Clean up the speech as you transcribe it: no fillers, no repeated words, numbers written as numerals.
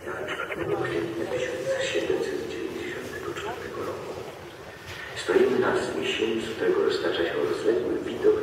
w kwietniu 1794 roku. Stoimy na wzniesieniu, z którego roztacza się rozległy widok